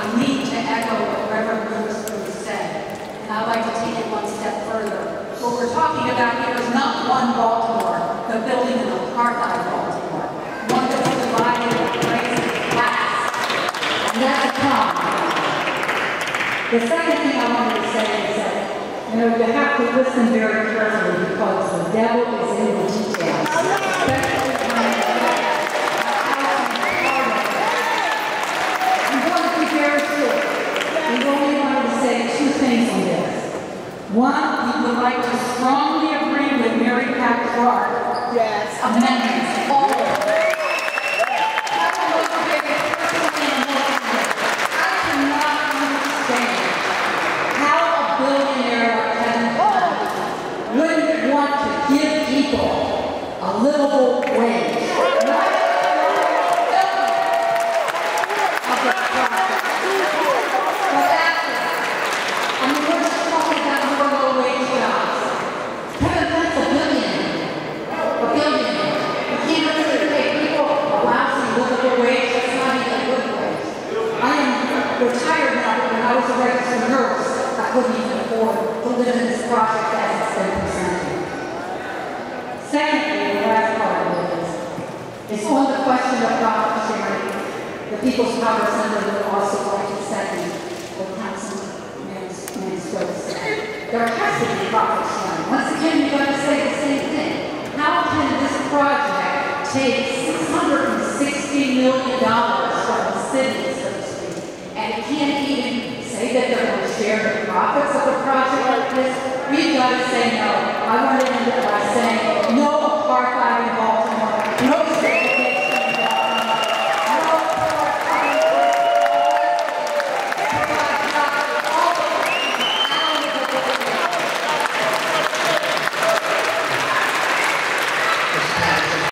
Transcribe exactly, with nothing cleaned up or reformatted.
need to echo what Reverend Lewis said, and I'd like to take it one step further. What we're talking about here is not one Baltimore, but building an apartheid Baltimore, one that was divided into race and class, and that's a problem. The second thing I wanted to say is that, you know, you have to listen very carefully because the devil is in the details. Especially when I'm going to be very short. We only wanted to say two things on this. One, we would like to strongly agree with Mary Pat Clark. Yes. Amendments, all of them. I cannot understand how a billionaire like Kevin wouldn't want to give people a livable wage. Not of the profit. But after, I mean, we're just talking about livable wage jobs. Kevin Black's a billionaire. A billionaire. You can't really pay people a lousy livable wage. That's not even a good wage. I am retired now, but when I was a registered nurse, I couldn't even afford to live in this project as it's been presented. Secondly, the last part of it is, it's on the question of profit sharing. The People's Power Senator would also like to second what Councilman Mansfield said. There has to be profit sharing. Once again, you've got to say the same thing. How can this project take six hundred sixty million dollars from the city, so to speak, and it can't even say that they're going to share the profits of a project like this? We've got to say no. I want to end it by saying